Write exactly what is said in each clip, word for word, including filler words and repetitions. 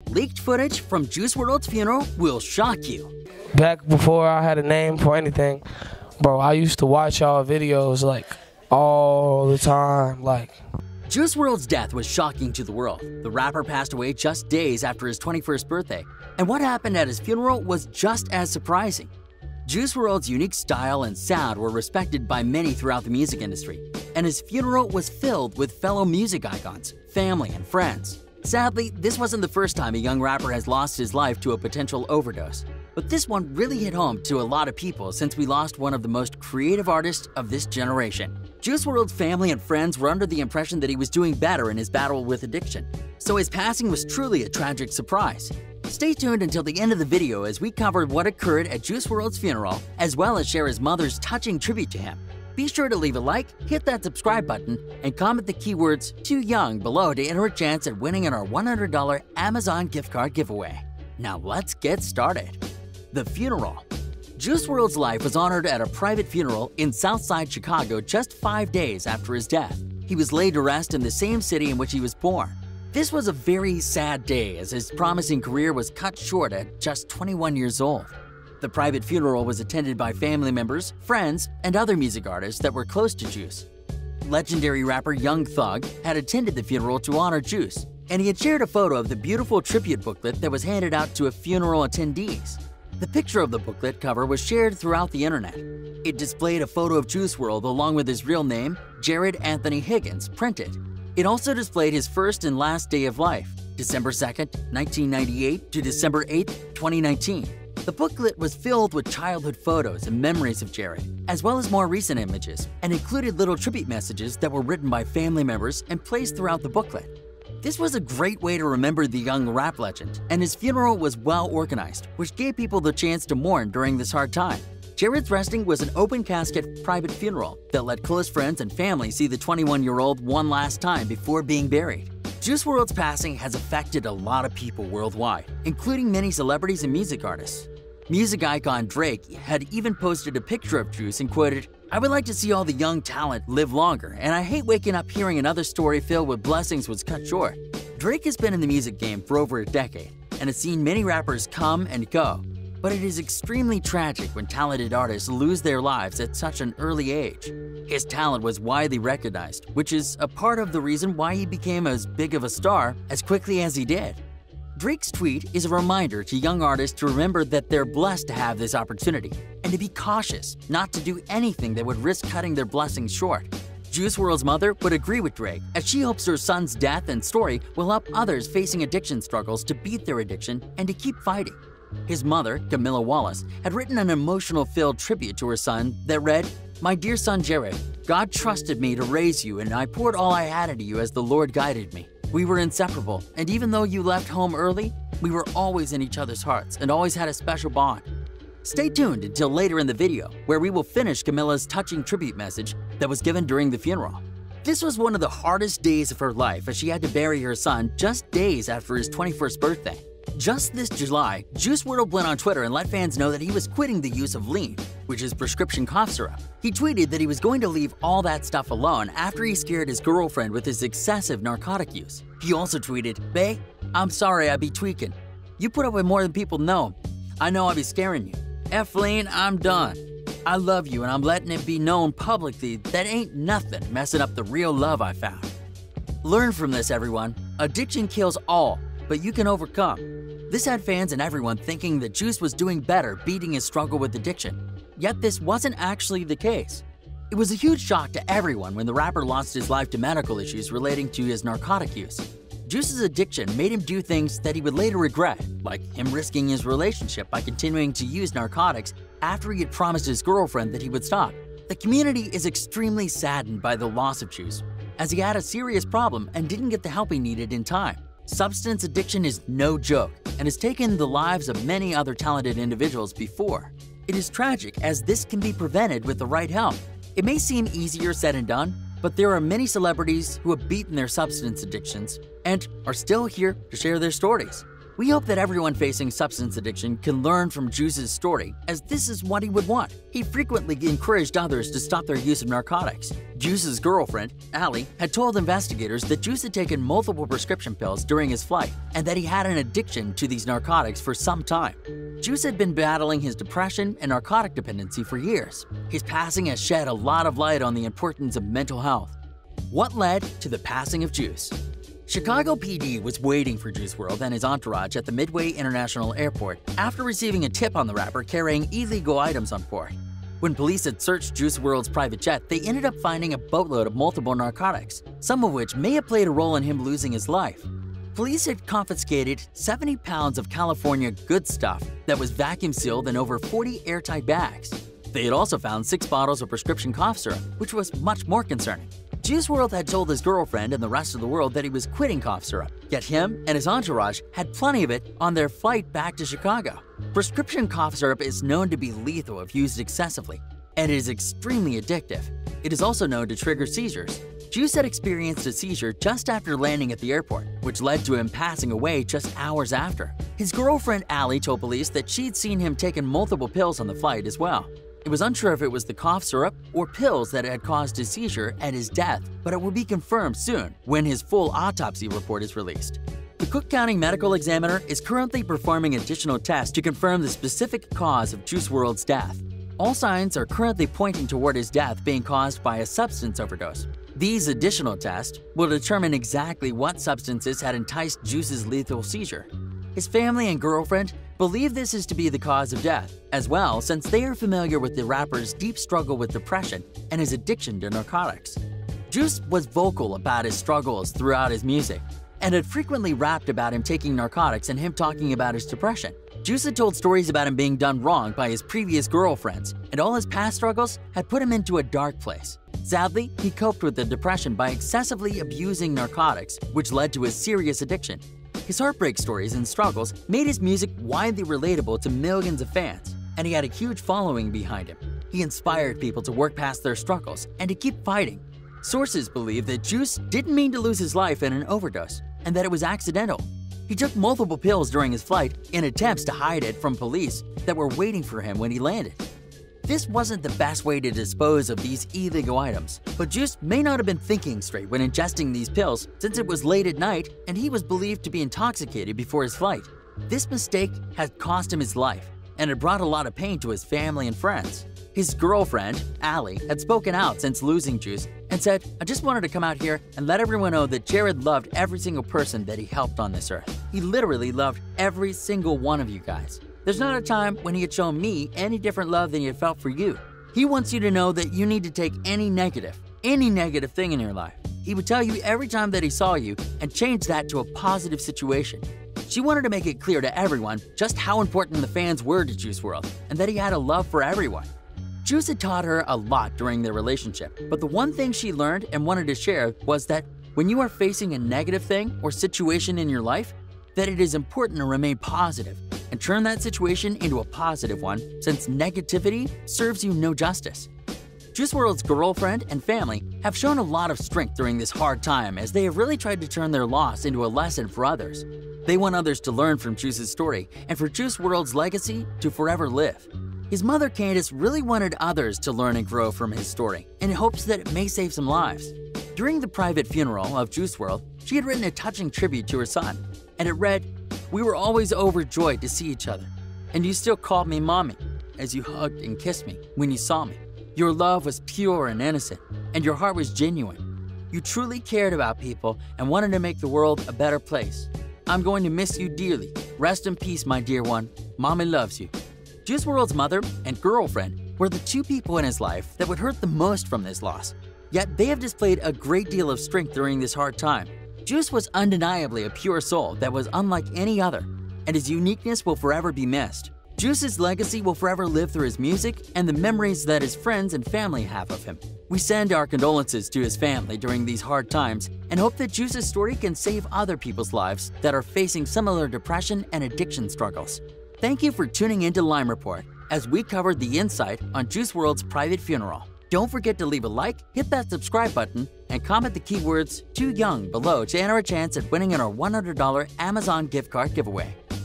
Leaked footage from Juice world's funeral will shock you. Back before I had a name for anything, bro, I used to watch y'all videos like all the time, like. Juice world's death was shocking to the world. The rapper passed away just days after his twenty-first birthday, and what happened at his funeral was just as surprising. Juice world's unique style and sound were respected by many throughout the music industry, and his funeral was filled with fellow music icons, family, and friends. Sadly, this wasn't the first time a young rapper has lost his life to a potential overdose. But this one really hit home to a lot of people since we lost one of the most creative artists of this generation. Juice world's family and friends were under the impression that he was doing better in his battle with addiction, so his passing was truly a tragic surprise. Stay tuned until the end of the video as we cover what occurred at Juice world's funeral, as well as share his mother's touching tribute to him. Be sure to leave a like, hit that subscribe button, and comment the keywords "too young" below to enter a chance at winning in our one hundred dollar Amazon gift card giveaway. Now let's get started. The funeral. Juice world's life was honored at a private funeral in Southside Chicago just five days after his death. He was laid to rest in the same city in which he was born. This was a very sad day as his promising career was cut short at just twenty-one years old. The private funeral was attended by family members, friends, and other music artists that were close to Juice. Legendary rapper Young Thug had attended the funeral to honor Juice, and he had shared a photo of the beautiful tribute booklet that was handed out to a funeral attendees. The picture of the booklet cover was shared throughout the internet. It displayed a photo of Juice world along with his real name, Jared Anthony Higgins, printed. It also displayed his first and last day of life, December second, nineteen ninety-eight to December eighth, twenty nineteen. The booklet was filled with childhood photos and memories of Jared, as well as more recent images, and included little tribute messages that were written by family members and placed throughout the booklet. This was a great way to remember the young rap legend, and his funeral was well organized, which gave people the chance to mourn during this hard time. Jared's resting was an open casket private funeral that let close friends and family see the twenty-one-year-old one last time before being buried. Juice world's passing has affected a lot of people worldwide, including many celebrities and music artists. Music icon Drake had even posted a picture of Juice and quoted, "I would like to see all the young talent live longer, and I hate waking up hearing another story filled with blessings was cut short." Drake has been in the music game for over a decade and has seen many rappers come and go, but it is extremely tragic when talented artists lose their lives at such an early age. His talent was widely recognized, which is a part of the reason why he became as big of a star as quickly as he did. Drake's tweet is a reminder to young artists to remember that they're blessed to have this opportunity and to be cautious not to do anything that would risk cutting their blessings short. Juice world's mother would agree with Drake, as she hopes her son's death and story will help others facing addiction struggles to beat their addiction and to keep fighting. His mother, Camilla Wallace, had written an emotional-filled tribute to her son that read, "My dear son Jared, God trusted me to raise you, and I poured all I had into you as the Lord guided me. We were inseparable, and even though you left home early, we were always in each other's hearts and always had a special bond." Stay tuned until later in the video, where we will finish Camilla's touching tribute message that was given during the funeral. This was one of the hardest days of her life as she had to bury her son just days after his twenty-first birthday. Just this July, Juice world went on Twitter and let fans know that he was quitting the use of lean, which is prescription cough syrup. He tweeted that he was going to leave all that stuff alone after he scared his girlfriend with his excessive narcotic use. He also tweeted, "Bae, I'm sorry I be tweaking. You put up with more than people know. I know I be scaring you. F lean, I'm done. I love you and I'm letting it be known publicly that ain't nothing messing up the real love I found." Learn from this, everyone. Addiction kills all, but you can overcome. This had fans and everyone thinking that Juice was doing better beating his struggle with addiction. Yet this wasn't actually the case. It was a huge shock to everyone when the rapper lost his life to medical issues relating to his narcotic use. Juice's addiction made him do things that he would later regret, like him risking his relationship by continuing to use narcotics after he had promised his girlfriend that he would stop. The community is extremely saddened by the loss of Juice, as he had a serious problem and didn't get the help he needed in time. Substance addiction is no joke and has taken the lives of many other talented individuals before. It is tragic as this can be prevented with the right help. It may seem easier said than done, but there are many celebrities who have beaten their substance addictions and are still here to share their stories. We hope that everyone facing substance addiction can learn from Juice's story, as this is what he would want. He frequently encouraged others to stop their use of narcotics. Juice's girlfriend, Allie, had told investigators that Juice had taken multiple prescription pills during his flight and that he had an addiction to these narcotics for some time. Juice had been battling his depression and narcotic dependency for years. His passing has shed a lot of light on the importance of mental health. What led to the passing of Juice? Chicago P D was waiting for Juice world and his entourage at the Midway International Airport after receiving a tip on the rapper carrying illegal items on board. When police had searched Juice world's private jet, they ended up finding a boatload of multiple narcotics, some of which may have played a role in him losing his life. Police had confiscated seventy pounds of California good stuff that was vacuum sealed in over forty airtight bags. They had also found six bottles of prescription cough syrup, which was much more concerning. Juice world had told his girlfriend and the rest of the world that he was quitting cough syrup, yet him and his entourage had plenty of it on their flight back to Chicago. Prescription cough syrup is known to be lethal if used excessively, and it is extremely addictive. It is also known to trigger seizures. Juice had experienced a seizure just after landing at the airport, which led to him passing away just hours after. His girlfriend Allie told police that she'd seen him taking multiple pills on the flight as well. It was unsure if it was the cough syrup or pills that had caused his seizure and his death, but it will be confirmed soon when his full autopsy report is released. The Cook County Medical Examiner is currently performing additional tests to confirm the specific cause of Juice world's death. All signs are currently pointing toward his death being caused by a substance overdose. These additional tests will determine exactly what substances had enticed Juice's lethal seizure. His family and girlfriend believe this is to be the cause of death as well, since they are familiar with the rapper's deep struggle with depression and his addiction to narcotics. Juice was vocal about his struggles throughout his music and had frequently rapped about him taking narcotics and him talking about his depression. Juice had told stories about him being done wrong by his previous girlfriends, and all his past struggles had put him into a dark place. Sadly, he coped with the depression by excessively abusing narcotics, which led to his serious addiction. His heartbreak stories and struggles made his music widely relatable to millions of fans, and he had a huge following behind him. He inspired people to work past their struggles and to keep fighting. Sources believe that Juice didn't mean to lose his life in an overdose, and that it was accidental. He took multiple pills during his flight in attempts to hide it from police that were waiting for him when he landed. This wasn't the best way to dispose of these illegal items, but Juice may not have been thinking straight when ingesting these pills, since it was late at night and he was believed to be intoxicated before his flight. This mistake had cost him his life, and it brought a lot of pain to his family and friends. His girlfriend, Allie, had spoken out since losing Juice and said, "I just wanted to come out here and let everyone know that Jared loved every single person that he helped on this earth. He literally loved every single one of you guys. There's not a time when he had shown me any different love than he had felt for you. He wants you to know that you need to take any negative, any negative thing in your life. He would tell you every time that he saw you and change that to a positive situation." She wanted to make it clear to everyone just how important the fans were to Juice world and that he had a love for everyone. Juice had taught her a lot during their relationship, but the one thing she learned and wanted to share was that when you are facing a negative thing or situation in your life, that it is important to remain positive and turn that situation into a positive one, since negativity serves you no justice. Juice world's girlfriend and family have shown a lot of strength during this hard time, as they have really tried to turn their loss into a lesson for others. They want others to learn from Juice's story and for Juice world's legacy to forever live. His mother Candace really wanted others to learn and grow from his story in hopes that it may save some lives. During the private funeral of Juice world, she had written a touching tribute to her son, and it read, "We were always overjoyed to see each other, and you still called me mommy as you hugged and kissed me when you saw me. Your love was pure and innocent, and your heart was genuine. You truly cared about people and wanted to make the world a better place. I'm going to miss you dearly. Rest in peace, my dear one. Mommy loves you." Juice world's mother and girlfriend were the two people in his life that would hurt the most from this loss. Yet they have displayed a great deal of strength during this hard time. Juice was undeniably a pure soul that was unlike any other, and his uniqueness will forever be missed. Juice's legacy will forever live through his music and the memories that his friends and family have of him. We send our condolences to his family during these hard times and hope that Juice's story can save other people's lives that are facing similar depression and addiction struggles. Thank you for tuning into Lime Report as we covered the insight on Juice world's private funeral. Don't forget to leave a like, hit that subscribe button, and comment the keywords "too young" below to enter a chance at winning our one hundred dollar Amazon gift card giveaway.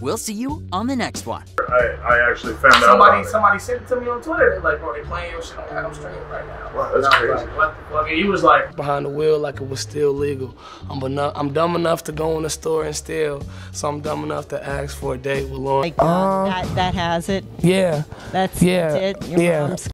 We'll see you on the next one. I, I actually found somebody, out about Somebody sent it to me on Twitter. They're like, bro, they playing your shit on Adam Straight right now. Wow, that's and I was crazy. like, what the fuck? And he was like, behind the wheel like it was still legal. I'm, enough, I'm dumb enough to go in the store and steal, so I'm dumb enough to ask for a date with Lauren. Like, uh, Um, that, that has it. Yeah. That's Yeah. it. Your Yeah. mom's